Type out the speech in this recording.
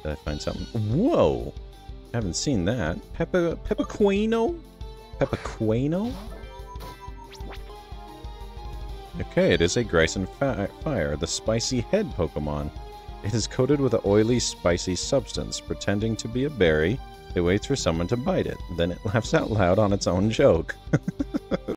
Did I find something? Whoa! Haven't seen that. Pepequeno? Pepequeno? Okay, it is a Grayson Fire, the spicy head Pokemon. It is coated with an oily, spicy substance. Pretending to be a berry, it waits for someone to bite it. Then it laughs out loud on its own joke.